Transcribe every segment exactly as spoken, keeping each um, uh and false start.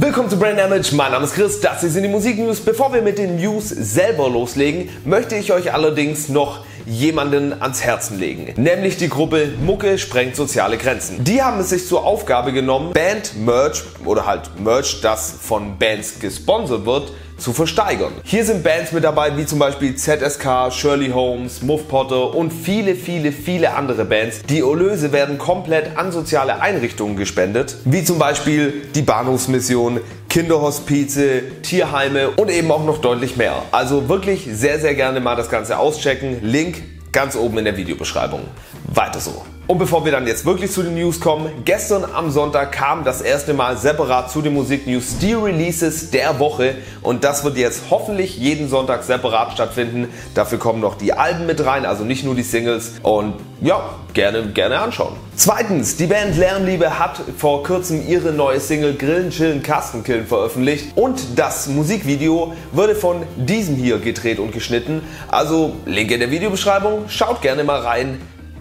Willkommen zu Brain Damage, mein Name ist Chris, das hier sind die Musiknews. Bevor wir mit den News selber loslegen, möchte ich euch allerdings noch jemanden ans Herzen legen. Nämlich die Gruppe Mucke sprengt soziale Grenzen. Die haben es sich zur Aufgabe genommen, Band-Merch oder halt Merch, das von Bands gesponsert wird, zu versteigern. Hier sind Bands mit dabei wie zum Beispiel Z S K, Shirley Holmes, Muff Potter und viele, viele, viele andere Bands. Die Erlöse werden komplett an soziale Einrichtungen gespendet, wie zum Beispiel die Bahnhofsmission, Kinderhospize, Tierheime und eben auch noch deutlich mehr. Also wirklich sehr, sehr gerne mal das Ganze auschecken. Link ganz oben in der Videobeschreibung. Weiter so. Und bevor wir dann jetzt wirklich zu den News kommen, gestern am Sonntag kam das erste Mal separat zu den Musiknews die Releases der Woche und das wird jetzt hoffentlich jeden Sonntag separat stattfinden. Dafür kommen noch die Alben mit rein, also nicht nur die Singles und ja, gerne, gerne anschauen. Zweitens, die Band Lärmliebe hat vor kurzem ihre neue Single Grillen, Chillen, Kastenkillen veröffentlicht und das Musikvideo wurde von diesem hier gedreht und geschnitten. Also Link in der Videobeschreibung, schaut gerne mal rein.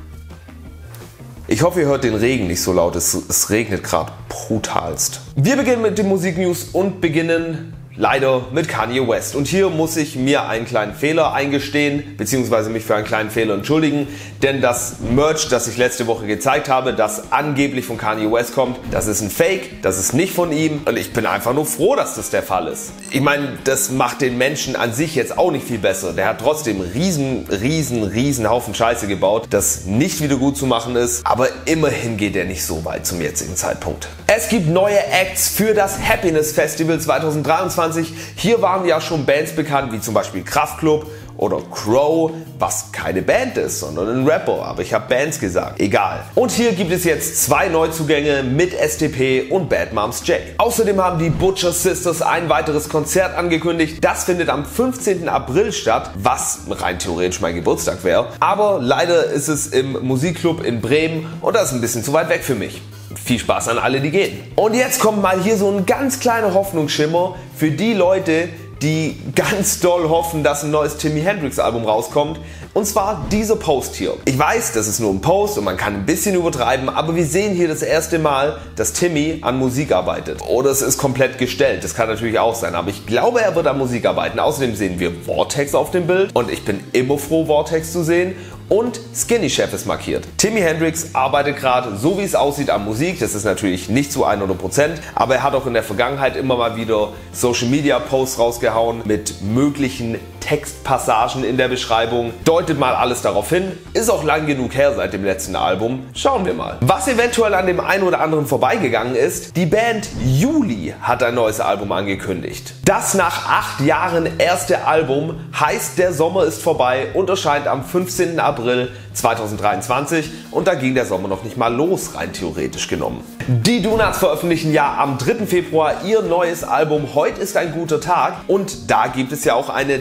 Ich hoffe, ihr hört den Regen nicht so laut, es, es regnet gerade brutalst. Wir beginnen mit den Musiknews und beginnen leider mit Kanye West. Und hier muss ich mir einen kleinen Fehler eingestehen, beziehungsweise mich für einen kleinen Fehler entschuldigen, denn das Merch, das ich letzte Woche gezeigt habe, das angeblich von Kanye West kommt, das ist ein Fake, das ist nicht von ihm und ich bin einfach nur froh, dass das der Fall ist. Ich meine, das macht den Menschen an sich jetzt auch nicht viel besser. Der hat trotzdem riesen, riesen, riesen Haufen Scheiße gebaut, das nicht wieder gut zu machen ist, aber immerhin geht er nicht so weit zum jetzigen Zeitpunkt. Es gibt neue Acts für das Happiness Festival zweitausenddreiundzwanzig. Hier waren ja schon Bands bekannt, wie zum Beispiel Kraftklub oder Crow, was keine Band ist, sondern ein Rapper, aber ich habe Bands gesagt, egal. Und hier gibt es jetzt zwei Neuzugänge mit S T P und Bad Moms J. Außerdem haben die Butcher Sisters ein weiteres Konzert angekündigt, das findet am fünfzehnten April statt, was rein theoretisch mein Geburtstag wäre, aber leider ist es im Musikclub in Bremen und das ist ein bisschen zu weit weg für mich. Viel Spaß an alle, die gehen. Und jetzt kommt mal hier so ein ganz kleiner Hoffnungsschimmer für die Leute, die ganz doll hoffen, dass ein neues Jimi Hendrix Album rauskommt. Und zwar dieser Post hier. Ich weiß, das ist nur ein Post und man kann ein bisschen übertreiben, aber wir sehen hier das erste Mal, dass Timmy an Musik arbeitet. Oder es ist komplett gestellt, das kann natürlich auch sein, aber ich glaube, er wird an Musik arbeiten. Außerdem sehen wir Vortex auf dem Bild und ich bin immer froh, Vortex zu sehen. Und Skinny Chef ist markiert. Jimi Hendrix arbeitet gerade, so wie es aussieht, an Musik. Das ist natürlich nicht zu hundert Prozent, aber er hat auch in der Vergangenheit immer mal wieder Social Media Posts rausgehauen mit möglichen Textpassagen in der Beschreibung. Deutet mal alles darauf hin. Ist auch lang genug her seit dem letzten Album. Schauen wir mal. Was eventuell an dem einen oder anderen vorbeigegangen ist, die Band Juli hat ein neues Album angekündigt. Das nach acht Jahren erste Album heißt Der Sommer ist vorbei und erscheint am fünfzehnten April zweitausenddreiundzwanzig und da ging der Sommer noch nicht mal los, rein theoretisch genommen. Die Donuts veröffentlichen ja am dritten Februar ihr neues Album Heute ist ein guter Tag und da gibt es ja auch eine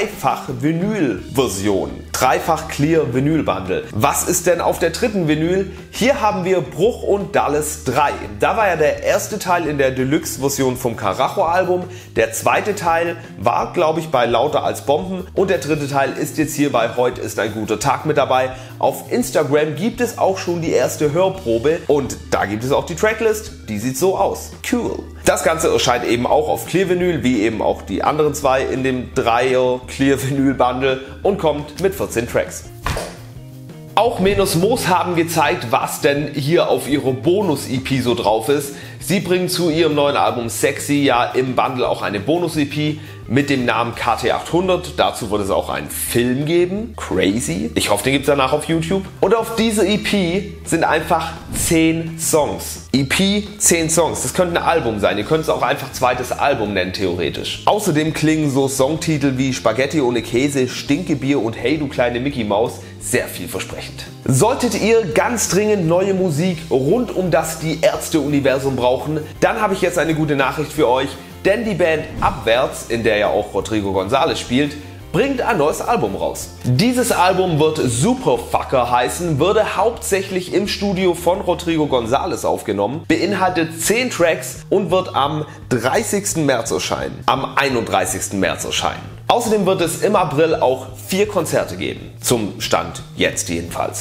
Dreifach-Vinyl-Version. Dreifach Clear Vinyl Bundle. Was ist denn auf der dritten Vinyl? Hier haben wir Bruch und Dallas drei. Da war ja der erste Teil in der Deluxe-Version vom Karacho Album. Der zweite Teil war, glaube ich, bei Lauter als Bomben und der dritte Teil ist jetzt hier bei Heute ist ein guter Tag mit dabei. Auf Instagram gibt es auch schon die erste Hörprobe und da gibt es auch die Tracklist. Die sieht so aus. Cool. Das Ganze erscheint eben auch auf Clear Vinyl, wie eben auch die anderen zwei in dem Dreier Clear Vinyl Bundle und kommt mit vierzehn Tracks. Auch Menos Moos haben gezeigt, was denn hier auf ihrer Bonus-E P so drauf ist. Sie bringen zu ihrem neuen Album Sexy ja im Bundle auch eine Bonus-E P mit dem Namen K T achthundert. Dazu wird es auch einen Film geben. Crazy. Ich hoffe, den gibt es danach auf YouTube. Und auf dieser E P sind einfach zehn Songs. E P, zehn Songs. Das könnte ein Album sein. Ihr könnt es auch einfach zweites Album nennen, theoretisch. Außerdem klingen so Songtitel wie Spaghetti ohne Käse, Stinkebier und Hey du kleine Mickey Maus sehr vielversprechend. Solltet ihr ganz dringend neue Musik rund um das Die Ärzte-Universum brauchen, dann habe ich jetzt eine gute Nachricht für euch, denn die Band Abwärts, in der ja auch Rodrigo González spielt, bringt ein neues Album raus. Dieses Album wird Superfucker heißen, wurde hauptsächlich im Studio von Rodrigo González aufgenommen, beinhaltet zehn Tracks und wird am dreißigsten März erscheinen. Am einunddreißigsten März erscheinen. Außerdem wird es im April auch vier Konzerte geben. Zum Stand jetzt jedenfalls.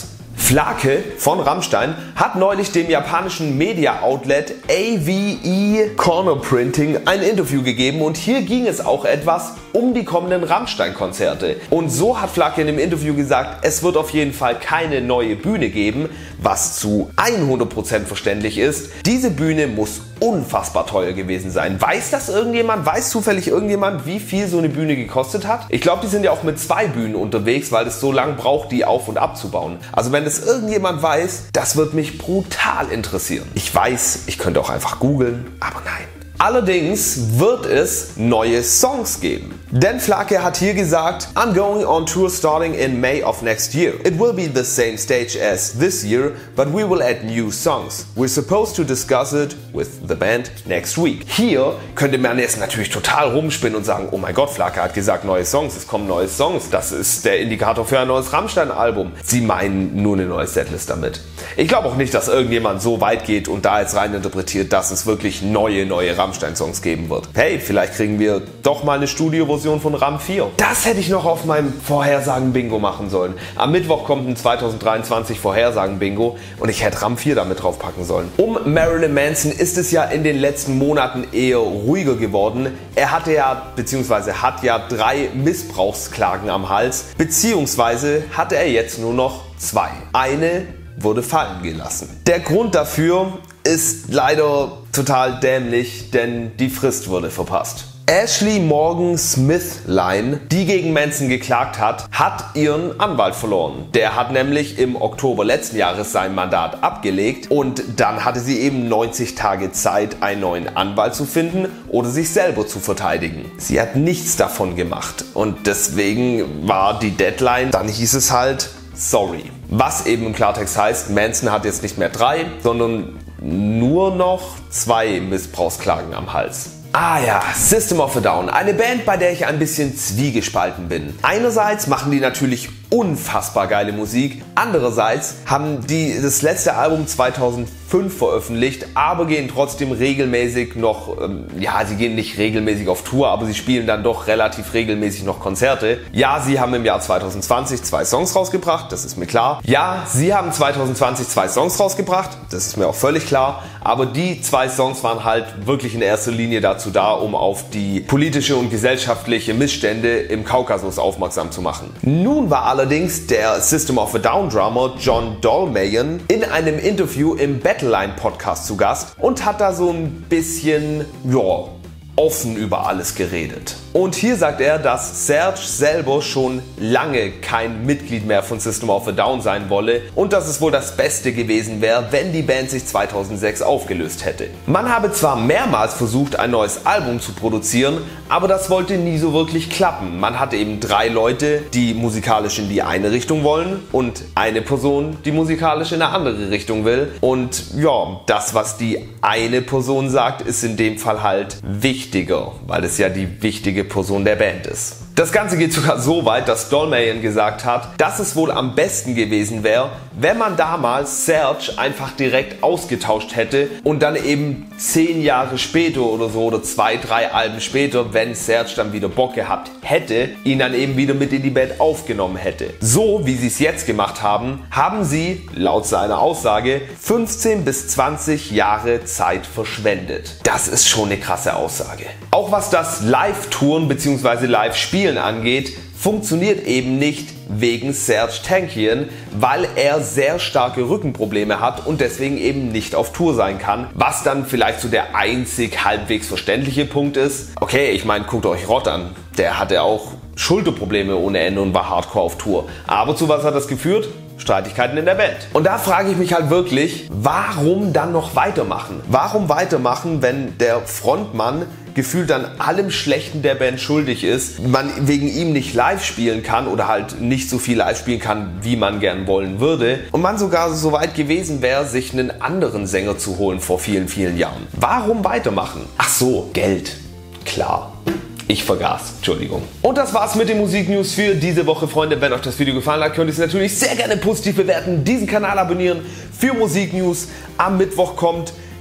Flake von Rammstein hat neulich dem japanischen Media-Outlet A V E Corner Printing ein Interview gegeben und hier ging es auch etwas um die kommenden Rammstein-Konzerte. Und so hat Flake in dem Interview gesagt, es wird auf jeden Fall keine neue Bühne geben, was zu hundert Prozent verständlich ist. Diese Bühne muss unfassbar teuer gewesen sein. Weiß das irgendjemand? Weiß zufällig irgendjemand, wie viel so eine Bühne gekostet hat? Ich glaube, die sind ja auch mit zwei Bühnen unterwegs, weil es so lange braucht, die auf- und abzubauen. Also wenn es irgendjemand weiß, das wird mich brutal interessieren. Ich weiß, ich könnte auch einfach googeln, aber nein. Allerdings wird es neue Songs geben. Denn Flake hat hier gesagt, I'm going on tour starting in May of next year. It will be the same stage as this year, but we will add new songs. We're supposed to discuss it with the band next week. Hier könnte man jetzt natürlich total rumspinnen und sagen, oh mein Gott, Flake hat gesagt neue Songs, es kommen neue Songs. Das ist der Indikator für ein neues Rammstein-Album. Sie meinen nur eine neue Setlist damit. Ich glaube auch nicht, dass irgendjemand so weit geht und da jetzt rein interpretiert, dass es wirklich neue, neue Rammstein-Songs geben wird. Hey, vielleicht kriegen wir doch mal eine Studioversion von Ram vier. Das hätte ich noch auf meinem Vorhersagen-Bingo machen sollen. Am Mittwoch kommt ein zweitausenddreiundzwanzig Vorhersagen-Bingo und ich hätte Ram vier damit draufpacken sollen. Um Marilyn Manson ist es ja in den letzten Monaten eher ruhiger geworden. Er hatte ja, beziehungsweise hat ja drei Missbrauchsklagen am Hals, beziehungsweise hatte er jetzt nur noch zwei. Eine wurde fallen gelassen. Der Grund dafür ist leider total dämlich, denn die Frist wurde verpasst. Ashley Morgan Smith-Line, die gegen Manson geklagt hat, hat ihren Anwalt verloren. Der hat nämlich im Oktober letzten Jahres sein Mandat abgelegt und dann hatte sie eben neunzig Tage Zeit, einen neuen Anwalt zu finden oder sich selber zu verteidigen. Sie hat nichts davon gemacht und deswegen war die Deadline, dann hieß es halt sorry. Was eben im Klartext heißt, Manson hat jetzt nicht mehr drei, sondern nur noch zwei Missbrauchsklagen am Hals. Ah ja, System of a Down, eine Band, bei der ich ein bisschen zwiegespalten bin. Einerseits machen die natürlich unfassbar geile Musik, andererseits haben die das letzte Album zweitausendfünf veröffentlicht, aber gehen trotzdem regelmäßig noch, ähm, ja, sie gehen nicht regelmäßig auf Tour, aber sie spielen dann doch relativ regelmäßig noch Konzerte. Ja, sie haben im Jahr zweitausendzwanzig zwei Songs rausgebracht, das ist mir klar. Ja, sie haben zweitausendzwanzig zwei Songs rausgebracht, das ist mir auch völlig klar, aber die zwei Songs waren halt wirklich in erster Linie dazu da, um auf die politische und gesellschaftliche Missstände im Kaukasus aufmerksam zu machen. Nun war allerdings der System of a Down Drummer John Dolmayan in einem Interview im Battleline Podcast zu Gast und hat da so ein bisschen, ja, offen über alles geredet. Und hier sagt er, dass Serj selber schon lange kein Mitglied mehr von System of a Down sein wolle und dass es wohl das Beste gewesen wäre, wenn die Band sich zweitausendsechs aufgelöst hätte. Man habe zwar mehrmals versucht, ein neues Album zu produzieren, aber das wollte nie so wirklich klappen. Man hatte eben drei Leute, die musikalisch in die eine Richtung wollen und eine Person, die musikalisch in eine andere Richtung will. Und ja, das, was die eine Person sagt, ist in dem Fall halt wichtiger, weil es ja die wichtige Person der Band ist. Das Ganze geht sogar so weit, dass Dolmayan gesagt hat, dass es wohl am besten gewesen wäre, wenn man damals Serj einfach direkt ausgetauscht hätte und dann eben zehn Jahre später oder so oder zwei, drei Alben später, wenn Serj dann wieder Bock gehabt hätte, ihn dann eben wieder mit in die Band aufgenommen hätte. So wie sie es jetzt gemacht haben, haben sie, laut seiner Aussage, fünfzehn bis zwanzig Jahre Zeit verschwendet. Das ist schon eine krasse Aussage. Auch was das Live-Touren bzw. Live-Spielen angeht, funktioniert eben nicht wegen Serj Tankian, weil er sehr starke Rückenprobleme hat und deswegen eben nicht auf Tour sein kann, was dann vielleicht so der einzig halbwegs verständliche Punkt ist. Okay, ich meine, guckt euch Rott an, der hatte auch Schulterprobleme ohne Ende und war hardcore auf Tour. Aber zu was hat das geführt? Streitigkeiten in der Band. Und da frage ich mich halt wirklich, warum dann noch weitermachen? Warum weitermachen, wenn der Frontmann gefühlt an allem Schlechten der Band schuldig ist, man wegen ihm nicht live spielen kann oder halt nicht so viel live spielen kann, wie man gern wollen würde und man sogar so weit gewesen wäre, sich einen anderen Sänger zu holen vor vielen, vielen Jahren. Warum weitermachen? Ach so, Geld. Klar. Ich vergaß, Entschuldigung. Und das war's mit den Musiknews für diese Woche, Freunde. Wenn euch das Video gefallen hat, könnt ihr es natürlich sehr gerne positiv bewerten, diesen Kanal abonnieren für Musiknews. Am Mittwoch kommt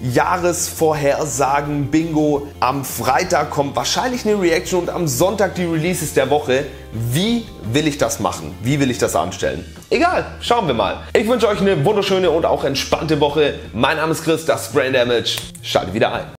Jahresvorhersagen Bingo. Am Freitag kommt wahrscheinlich eine Reaction und am Sonntag die Releases der Woche. Wie will ich das machen? Wie will ich das anstellen? Egal, schauen wir mal. Ich wünsche euch eine wunderschöne und auch entspannte Woche. Mein Name ist Chris, das ist Brain Damage. Schaltet wieder ein.